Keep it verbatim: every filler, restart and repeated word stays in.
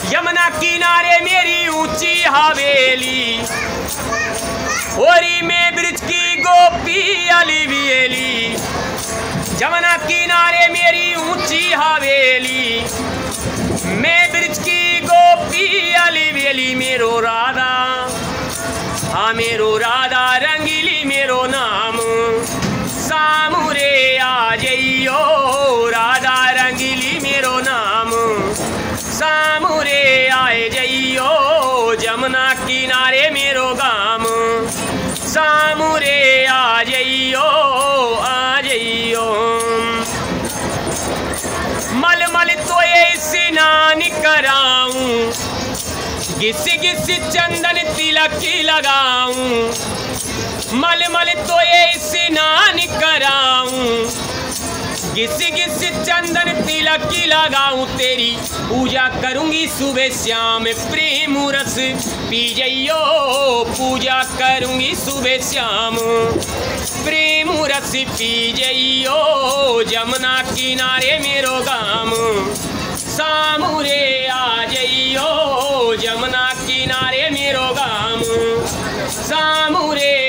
यमुना किनारे मेरी ऊंची हवेली, होरी में ब्रिज की गोपी अली बेली। यमुना किनारे मेरी ऊंची हवेली, मैं ब्रिज की गोपी अली बेली। मेरो राधा, हाँ मेरो राधा रंगीली मेरो नाम, सामुरे आ जइयो राधा रंगीली मेरो नाम, सामुरे आए जइयो जमुना किनारे मेरो गाम, सामुरे आ जइयो आ जइयो। मल मल तो ये स्नान कराऊं, घिस घिस चंदन तिलक लगाऊं, मल मल तो ये स्नान कराऊं, घिस घिस चंदन तिलक लगाऊं। तेरी पूजा करूंगी सुबह शाम, प्रेम रस पी जइयो पूजा करूंगी सुबह शाम, प्रेम रस पी जइयो जमुना किनारे मेरो गाम, सामुरे आ जइयो जमुना किनारे मेरो गाम, सामुरे